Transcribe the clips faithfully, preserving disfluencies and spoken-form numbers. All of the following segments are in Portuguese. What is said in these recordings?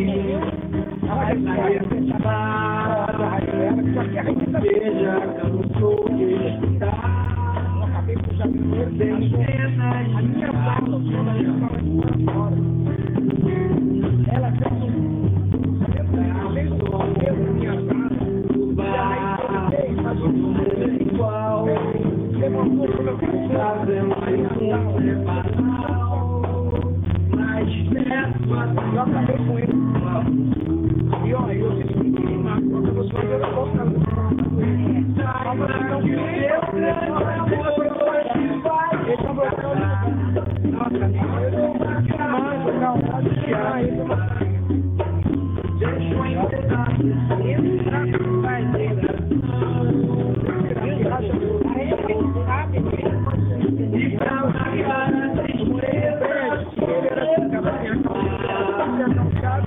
Veja, cansou de estudar. Acabei com já tem cenas. A minha fala, ela fez um. Ela fez um papel na minha casa. E aí, mas o mundo é igual. Levantou pro meu caso, é mais um separal. Mais perto, eu acabei com ele. E ó, eu disse que queimar, porque você vai ver a boca. Mas não que o meu grande amor hoje vai. Esse é o meu grande amor. Nossa, eu não vou mais jogar um lado de ar. Deixa eu entrar. Entra, vai dentro. E pra marcar a tristeza, ele era assim, acaba sem a calçada.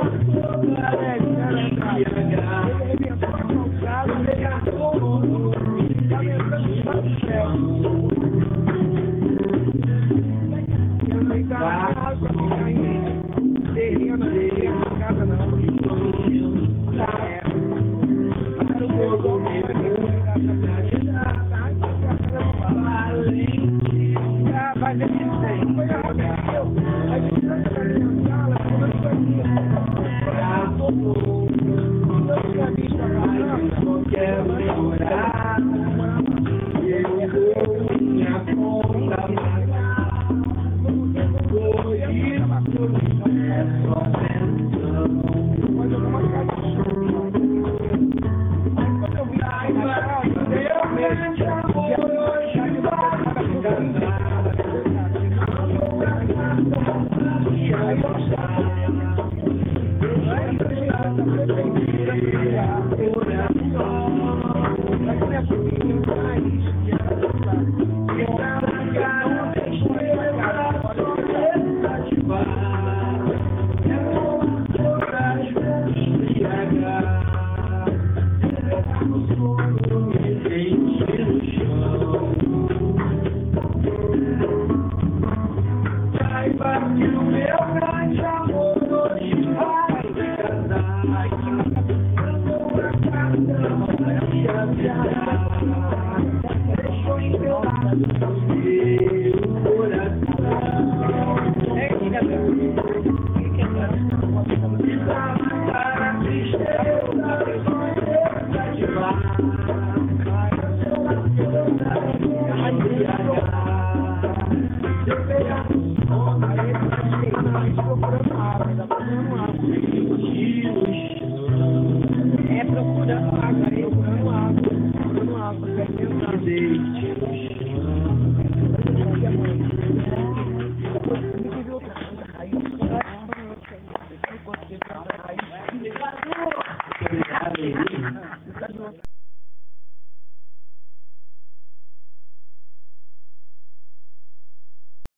Mas ele não foi a minha a gente não está na minha sala, como eu estou aqui. Eu tinha visto a casa, não quero chorar. E eu vou minha conta pagar. Por isso, é só pensão. Mas eu vou marcar de show. Mas quando eu vi a casa, eu grande amor hoje vai casar. É procurando água, eu procurando água, procurando água, perdendo água.